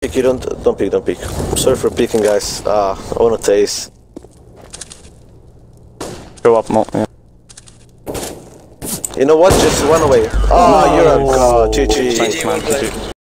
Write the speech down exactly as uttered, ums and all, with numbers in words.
You don't, don't peek, don't peek. Sorry for peeking, guys. Uh, I wanna taste. Go up more, yeah. You know what? Just run away. Oh, you're a god. G G. Thanks, man. G G.